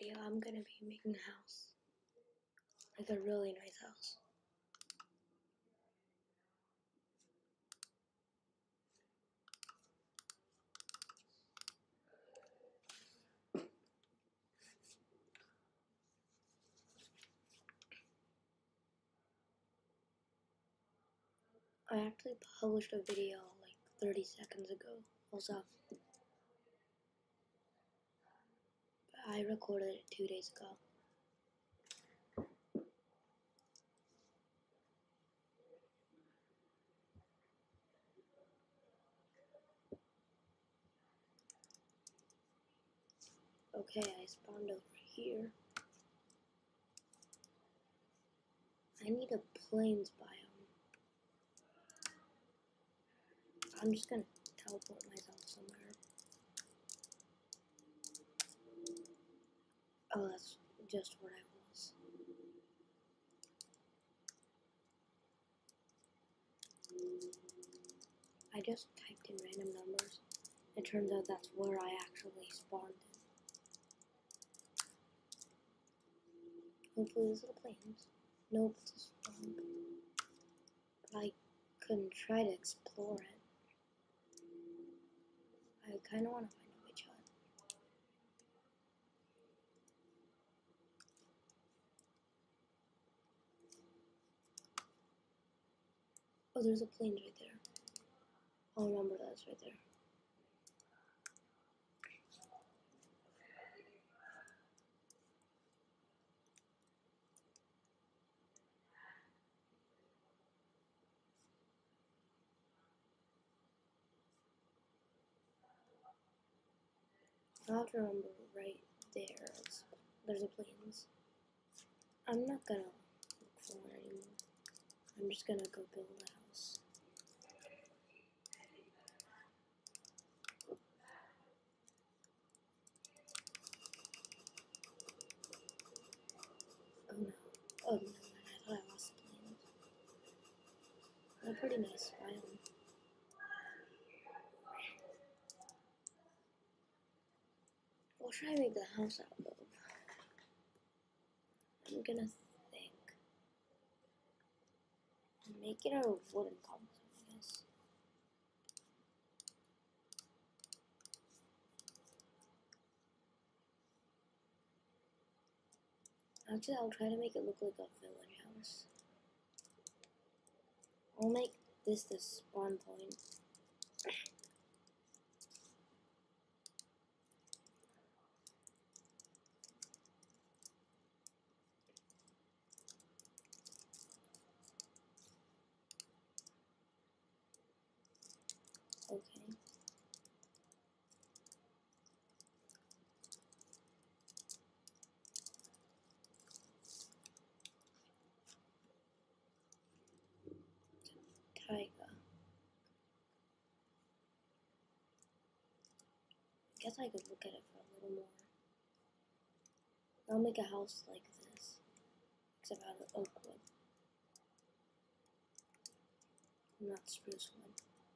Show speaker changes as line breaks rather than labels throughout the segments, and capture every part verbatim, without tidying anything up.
video, I'm gonna be making a house. Like a really nice house. I actually published a video like thirty seconds ago, also. But I recorded it two days ago. Okay, I spawned over here. I need a plains biome. I'm just gonna teleport myself somewhere. Oh, that's just where I was. I just typed in random numbers. It turns out that's where I actually spawned in. Hopefully this is a plains. Nope, it's a swamp. But I couldn't try to explore it. I kinda wanna find a witch hut. Oh, there's a plains right there. I'll remember that's right there. I'll have to remember right there. It's, there's a plains. I'm not gonna look for one anymore. I'm just gonna go build a house. Oh no. Oh no, I thought I lost the plains. A pretty nice biome. What should I make the house out of? I'm gonna think. Make it out of wooden cobblestone, I guess. Actually, I'll try to make it look like a village house. I'll make this the spawn point. Okay. Taiga. I guess I could look at it for a little more. I'll make a house like this, except out of oak wood, not spruce wood.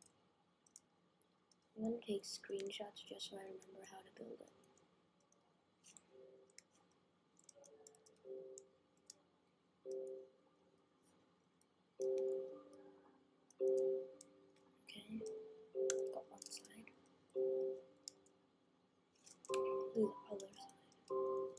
I'm gonna take screenshots just so I remember how to build it. Okay, got one side. Do the other side.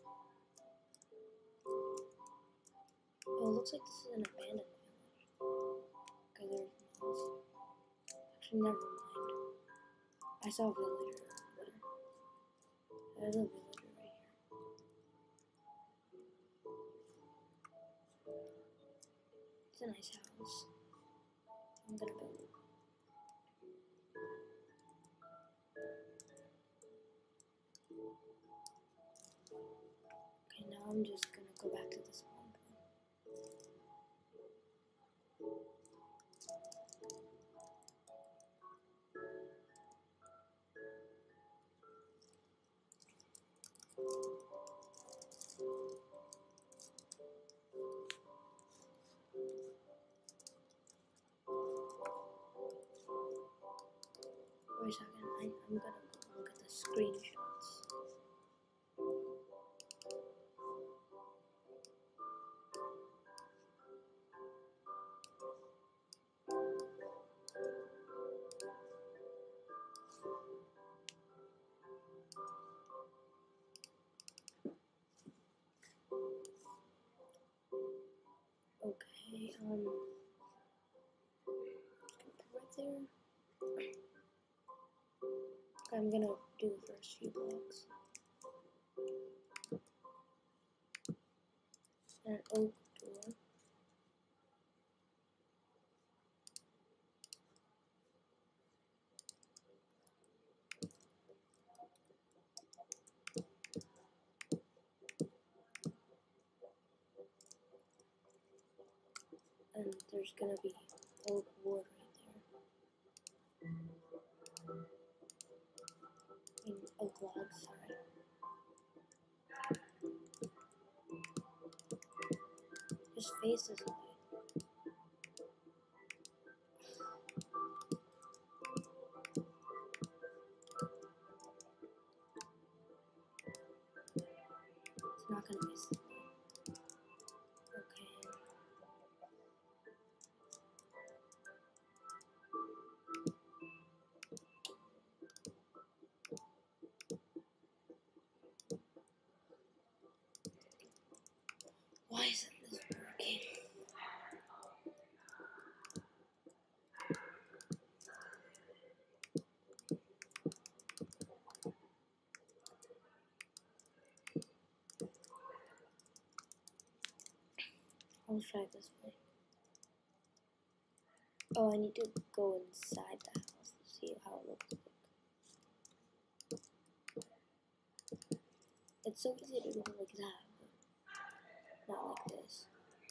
Oh, it looks like this is an abandoned village. Because there's mouse. Actually, never mind. I saw a villager over there. There's a villager right here. It's a nice house. I'm gonna build it. Okay, now I'm just gonna go back to the spawn point. Wait a second, I, I'm gonna go look at the screenshots. Okay, um, right there. I'm gonna do the first few blocks. And an oak door. And there's gonna be oak wood right there. I mean, oak logs, sorry. Just face this way. It's not gonna be simple. Okay. Why isn't this working? I'll try this way. Oh, I need to go inside the house to see how it looks like. It's so easy to do it like that, but not like this.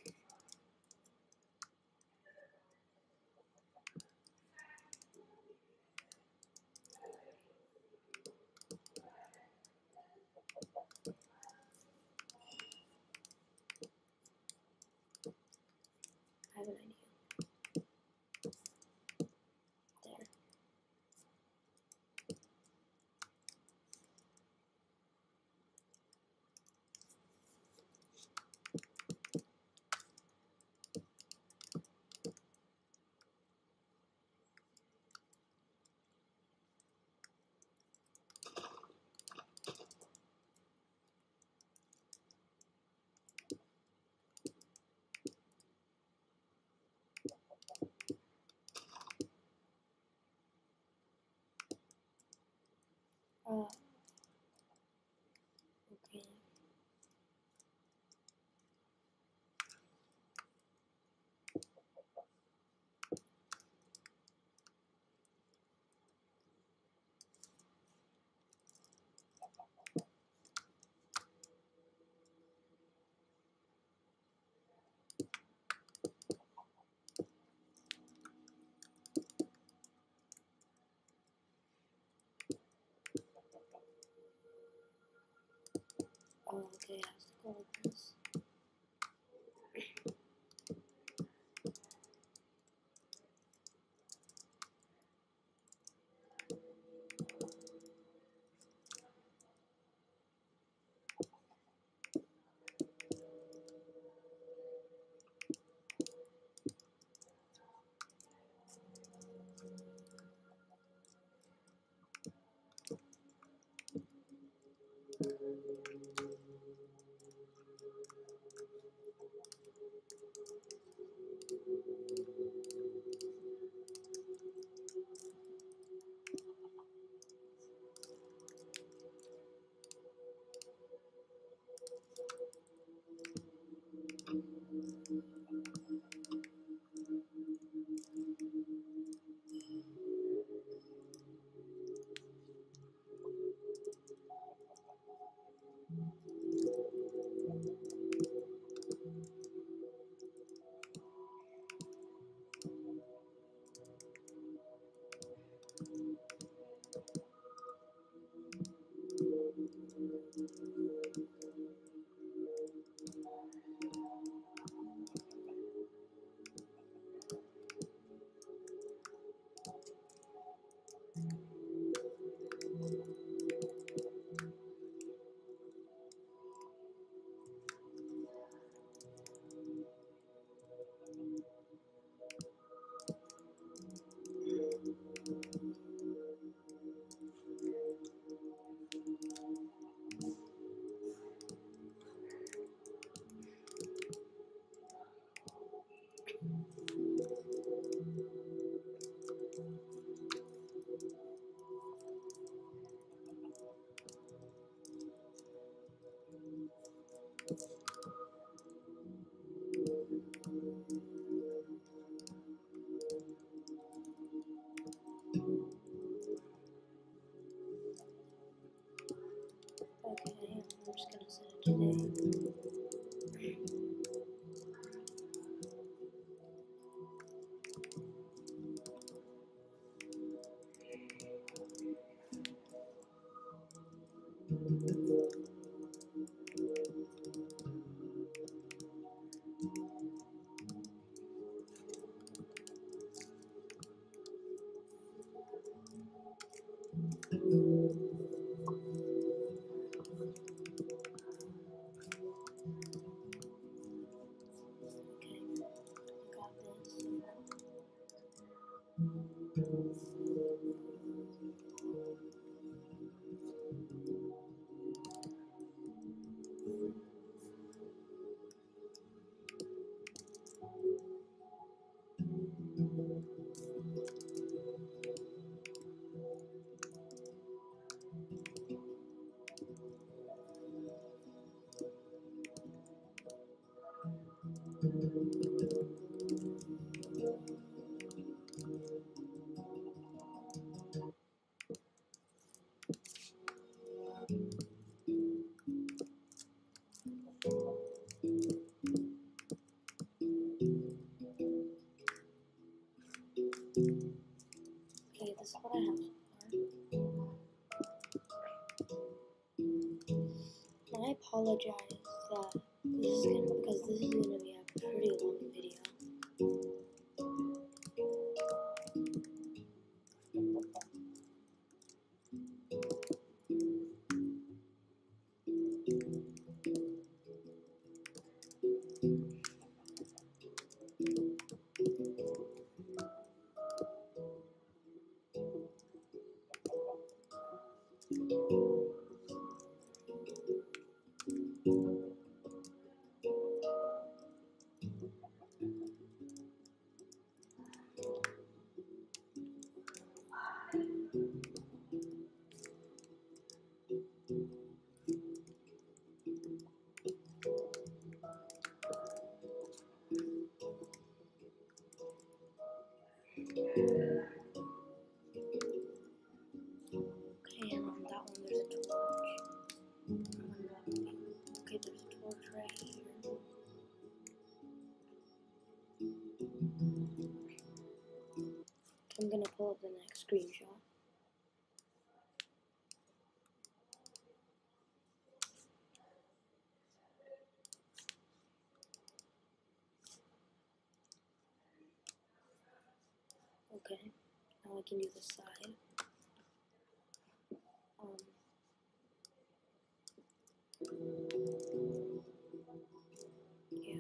I have an idea. There. Uh, okay. Oh, okay, it has to go like this. Okay, this is what I have so far. I apologize that this is gonna because this is gonna be a pretty long video. Okay, and on that one there's a torch. Okay, there's a torch right here. I'm gonna pull up the next screenshot. Okay, now I can do the side. Um, yeah.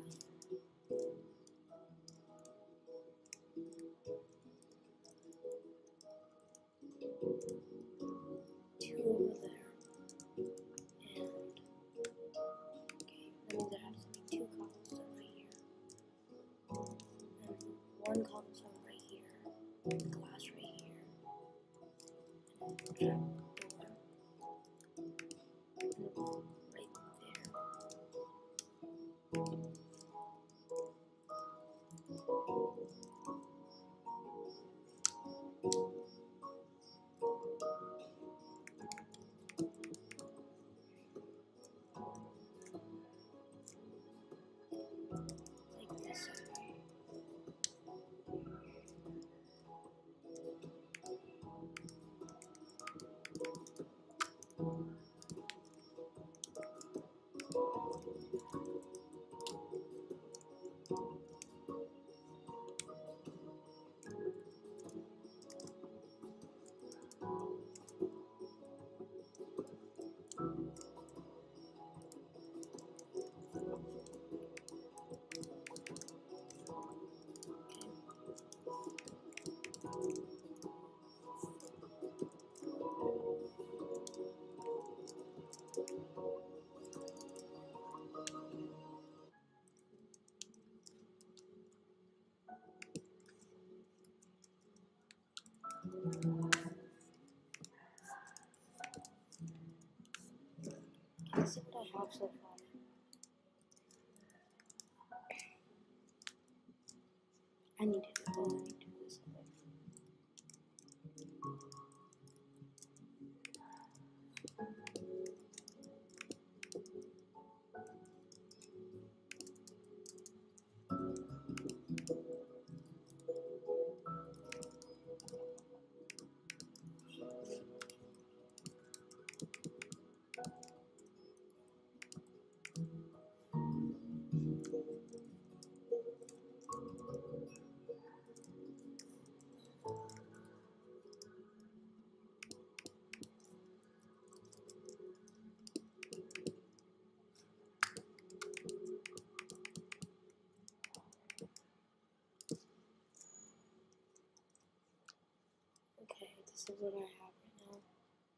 Two over there. And, okay, that means there has to be two cobblestone right here. And one cobblestone right here. Glass right here. And a trap door. And a wall right there. Like this. This is what I have so far. I need to oh, I need to do this other. Okay, this is what I have right now.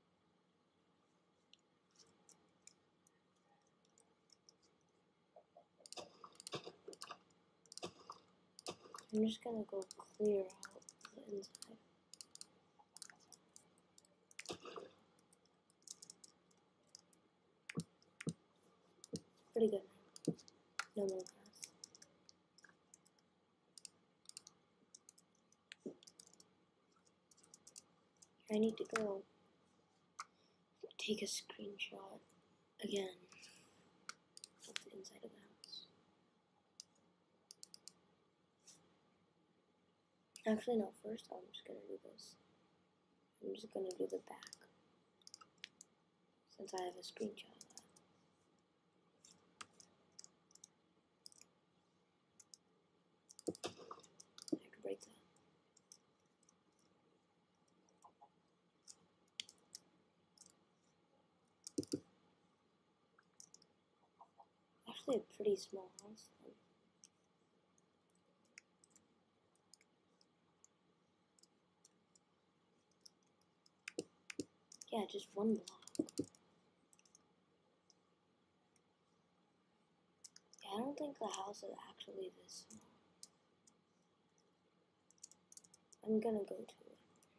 I'm just gonna go clear out the inside. Pretty good now. No more grass. I need to go take a screenshot again of the inside of the house. Actually, no, first I'm just gonna do this. I'm just gonna do the back. Since I have a screenshot of that. I have to break that. Actually, a pretty small house. Then. Yeah, just one block. Yeah, I don't think the house is actually this small. I'm gonna go to it.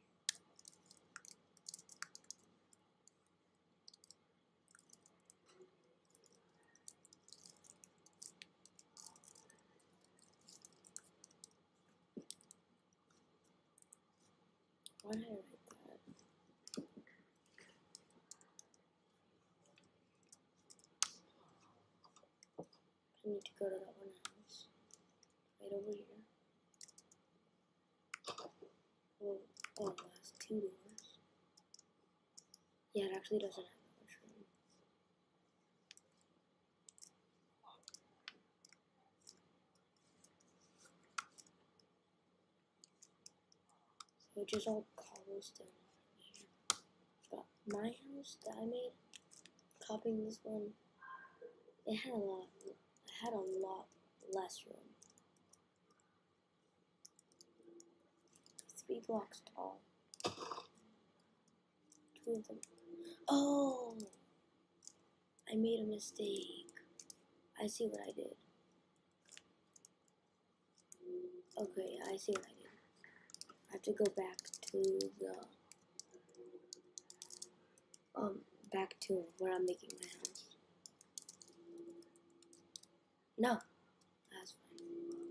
Why did I write that? I need to go to that one house. Right over here. Oh, oh, it has two doors. Yeah, it actually doesn't have that much room. So just all cobblestone here. But my house that I made, copying this one, it had a lot, it had a lot less room. Three blocks tall. Two of them. Oh, I made a mistake. I see what I did. Okay, I see what I did. I have to go back to the um back to where I'm making my house. No, that's fine.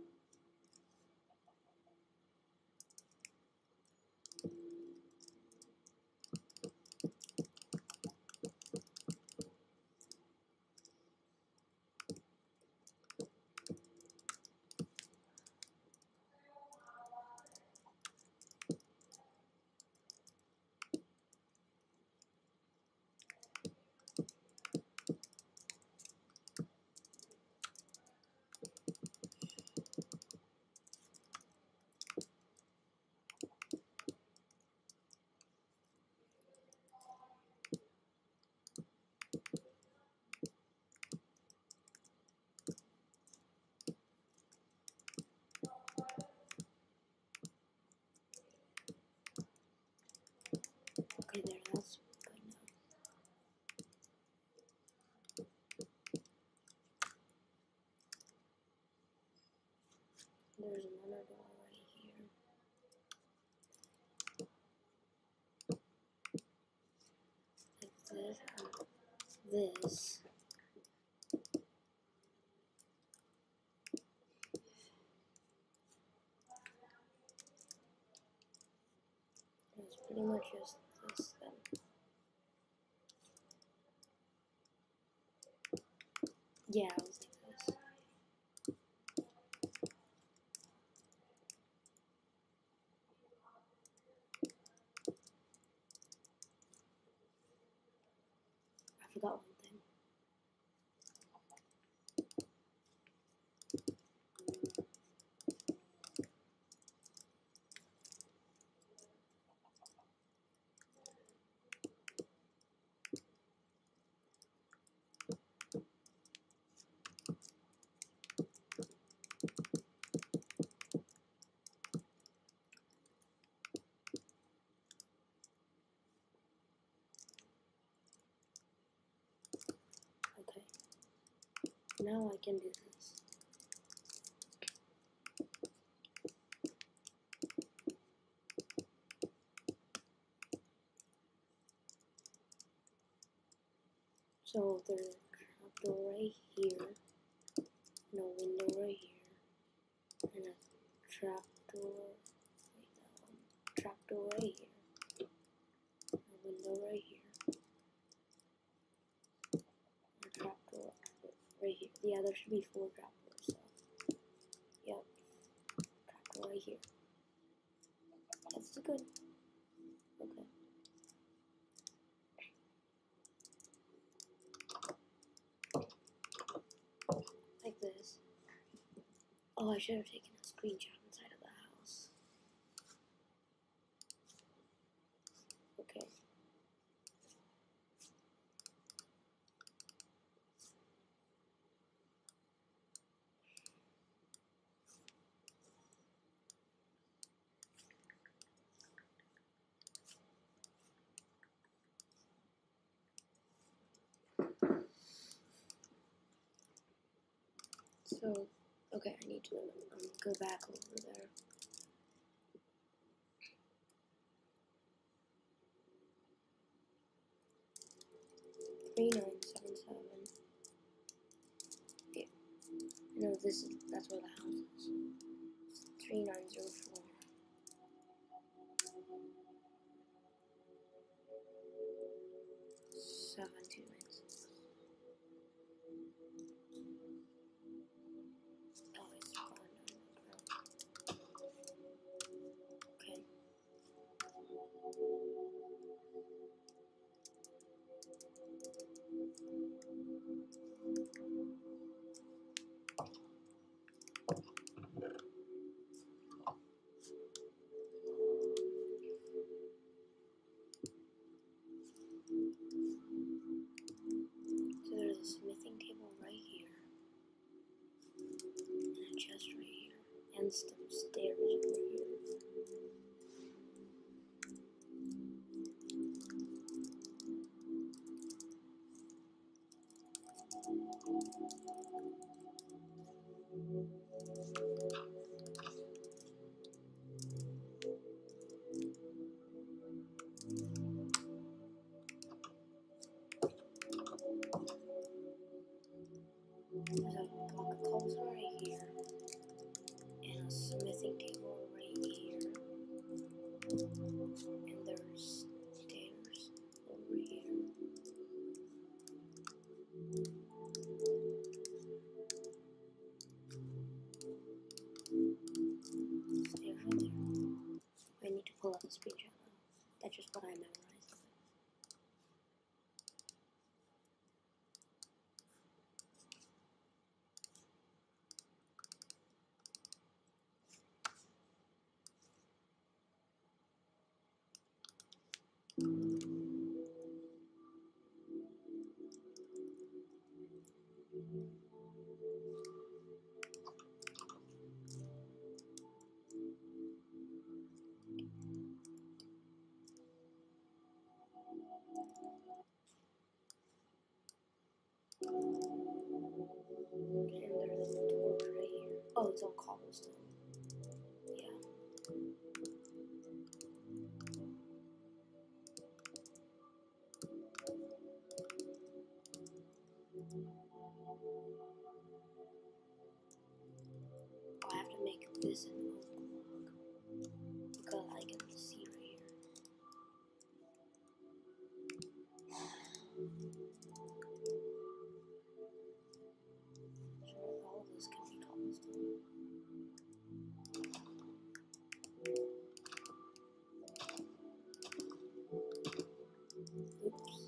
Okay, there, that's good now. There's another door right here. Like this and this. It's pretty much just this then. Yeah, I was like this. I forgot one thing. Okay. Now I can do this. So there's a trapdoor right here, and a window right here, and a trapdoor, wait, um, trapdoor right here, a window right here, and a trapdoor right here. Yeah, there should be four trapdoors, so, yep, trapdoor right here. That's good. Okay. Like this. Oh, I should have taken a screenshot inside of the house. Okay. So, okay, I need to um, go back over there. Three nine seven seven. Yeah, no, this is that's where the house is. Three nine zero four. Seven two nine six. Oh, it's gone down the ground. Okay. So there's a smithing table right here, and a chest right here, and some stairs over here. There's a block of cobblestone right here, and a smithing table right here, and there's stairs over here. Stairs right there. I need to pull up the screenshot though. That's just what I memorized. And there's a torch right here. Oh, it's all cobblestone. Yeah. I have to make this an oak block because I can see right here. Sure, all of this can be cobblestone. Oops.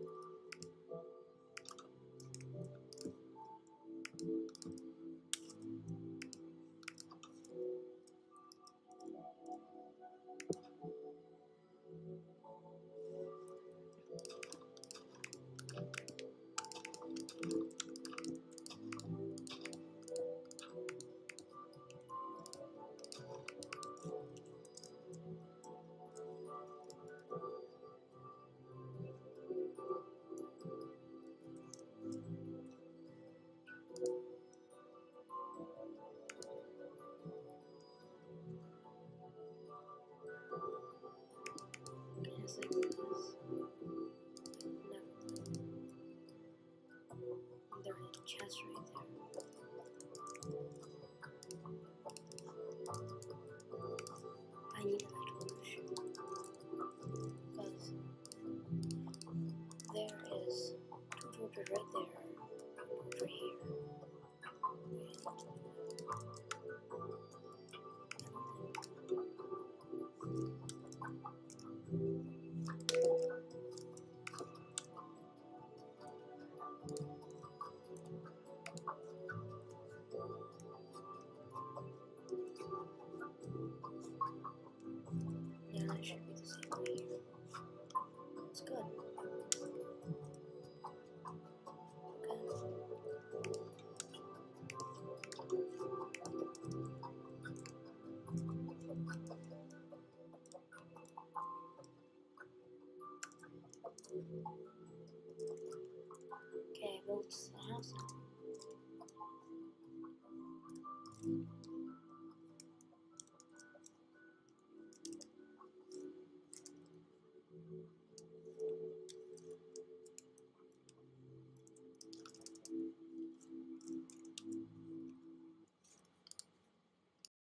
It's like this. Never mind. There's a chest right